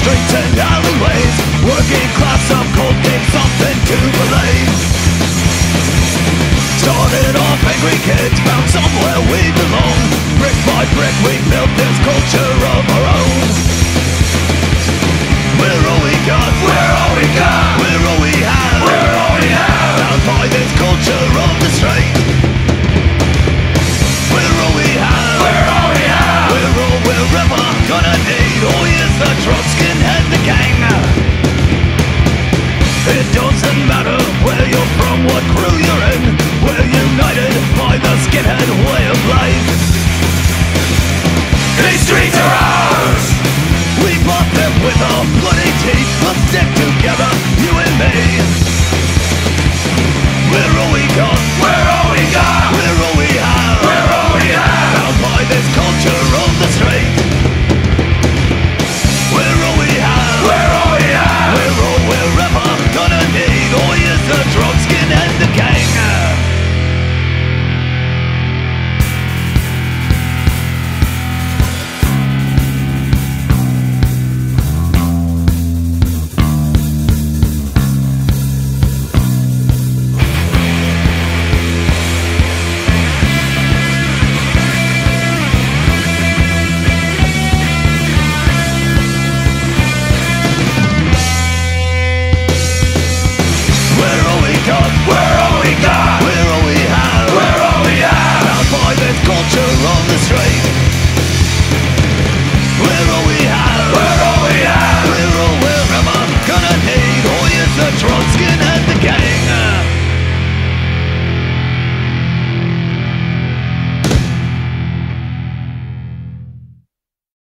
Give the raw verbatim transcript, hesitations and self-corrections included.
streets and alleyways. Working class, some cold gave something to believe. Started off angry kids, found somewhere we belong. Brick by brick we built this culture of our own. We're all we got, we're all we got, we're all we have, we're all we have. Bound by this culture of the street. We're all we have, we're all we have, we're all we're ever gonna need. Oh yes, the drug skinhead, the gang. It doesn't matter where you're from, what crew you're in. We're united by the skinhead way of life. These streets are ours. We bought them with our bloody teeth. A stick